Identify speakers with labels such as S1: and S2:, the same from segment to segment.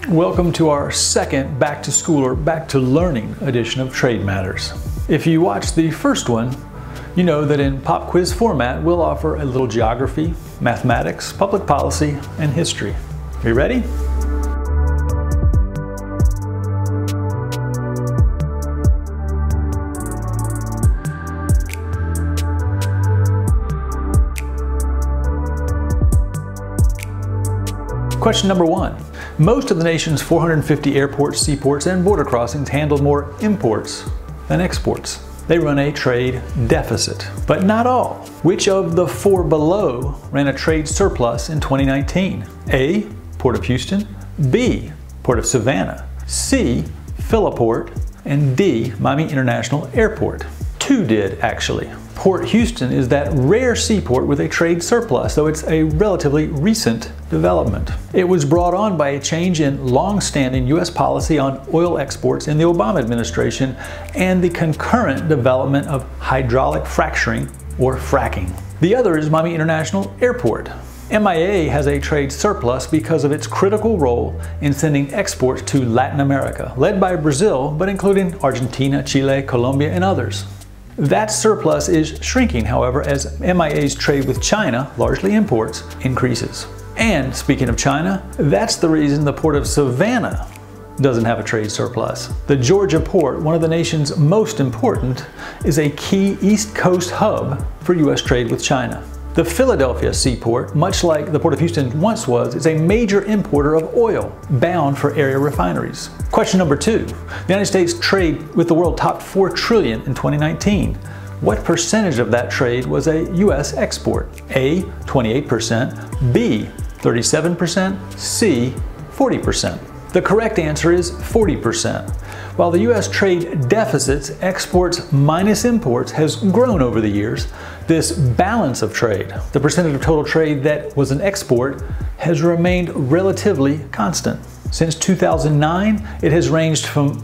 S1: Welcome to our second back to school or back to learning edition of Trade Matters. If you watched the first one, you know that in pop quiz format we'll offer a little geography, mathematics, public policy, and history. Are you ready? Question number 1. Most of the nation's 450 airports, seaports, and border crossings handle more imports than exports. They run a trade deficit, but not all. Which of the four below ran a trade surplus in 2019? A. Port of Houston, B. Port of Savannah, C. Philiport, and D. Miami International Airport. Two did, actually. Port Houston is that rare seaport with a trade surplus, though it's a relatively recent development. It was brought on by a change in long-standing U.S. policy on oil exports in the Obama administration and the concurrent development of hydraulic fracturing, or fracking. The other is Miami International Airport. MIA has a trade surplus because of its critical role in sending exports to Latin America, led by Brazil, but including Argentina, Chile, Colombia, and others. That surplus is shrinking, however, as MIA's trade with China, largely imports, increases. And speaking of China, that's the reason the Port of Savannah doesn't have a trade surplus. The Georgia port, one of the nation's most important, is a key East Coast hub for U.S. trade with China. The Philadelphia seaport, much like the Port of Houston once was, is a major importer of oil bound for area refineries. Question number 2. The United States trade with the world topped $4 trillion in 2019. What percentage of that trade was a U.S. export? A. 28%, B. 37%, C. 40%. The correct answer is 40%. While the U.S. trade deficit's exports minus imports has grown over the years, this balance of trade, the percentage of total trade that was an export, has remained relatively constant. Since 2009, it has ranged from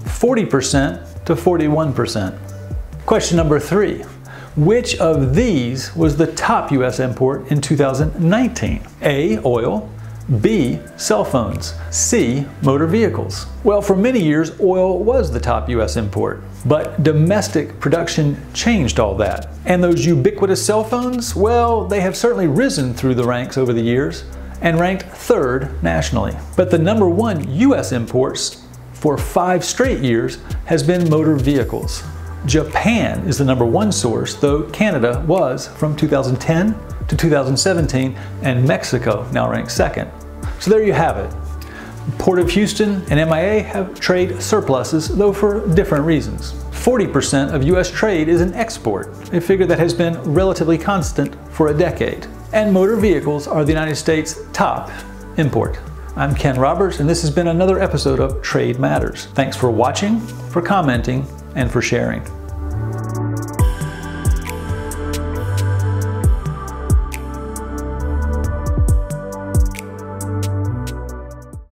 S1: 40% to 41%. Question number 3. Which of these was the top U.S. import in 2019? A. Oil, B. Cell phones, C. Motor vehicles. Well, for many years, oil was the top U.S. import, but domestic production changed all that. And those ubiquitous cell phones, well, they have certainly risen through the ranks over the years and ranked 3rd nationally. But the number 1 U.S. imports for 5 straight years has been motor vehicles. Japan is the number 1 source, though Canada was from 2010 to 2017, and Mexico now ranks 2nd. So there you have it. Port of Houston and MIA have trade surpluses, though for different reasons. 40% of U.S. trade is an export, a figure that has been relatively constant for a decade. And motor vehicles are the United States' top import. I'm Ken Roberts, and this has been another episode of Trade Matters. Thanks for watching, for commenting, and for sharing.